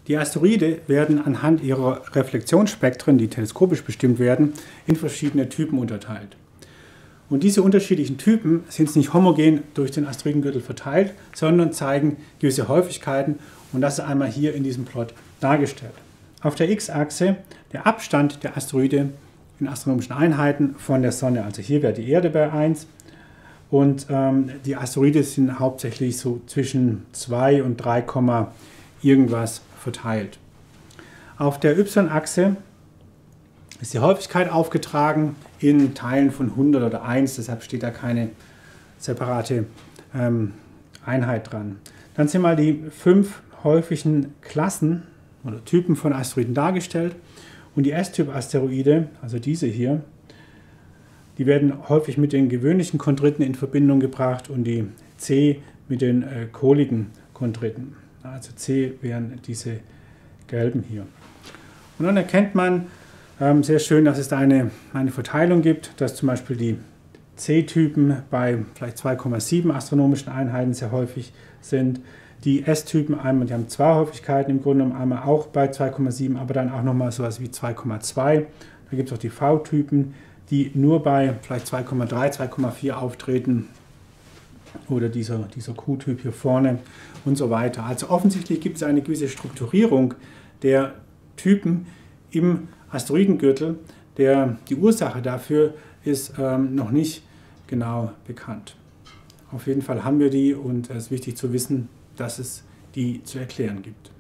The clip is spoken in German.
Die Asteroide werden anhand ihrer Reflexionsspektren, die teleskopisch bestimmt werden, in verschiedene Typen unterteilt. Und diese unterschiedlichen Typen sind nicht homogen durch den Asteroidengürtel verteilt, sondern zeigen gewisse Häufigkeiten, und das ist einmal hier in diesem Plot dargestellt. Auf der x-Achse der Abstand der Asteroide in astronomischen Einheiten von der Sonne, also hier wäre die Erde bei 1, und die Asteroide sind hauptsächlich so zwischen 2 und 3, irgendwas verteilt. Auf der y-Achse ist die Häufigkeit aufgetragen in Teilen von 100 oder 1, deshalb steht da keine separate Einheit dran. Dann sind mal die 5 häufigen Klassen oder Typen von Asteroiden dargestellt, und die S-Typ-Asteroide, also diese hier, die werden häufig mit den gewöhnlichen Chondriten in Verbindung gebracht und die C mit den kohligen Chondriten. Also C wären diese gelben hier. Und dann erkennt man sehr schön, dass es da eine Verteilung gibt, dass zum Beispiel die C-Typen bei vielleicht 2,7 astronomischen Einheiten sehr häufig sind. Die S-Typen einmal, die haben 2 Häufigkeiten im Grunde genommen, einmal auch bei 2,7, aber dann auch nochmal sowas wie 2,2. Da gibt es auch die V-Typen, die nur bei vielleicht 2,3, 2,4 auftreten, oder dieser Q-Typ hier vorne und so weiter. Also offensichtlich gibt es eine gewisse Strukturierung der Typen im Asteroidengürtel. Die Ursache dafür ist noch nicht genau bekannt. Auf jeden Fall haben wir die, und es ist wichtig zu wissen, dass es die zu erklären gibt.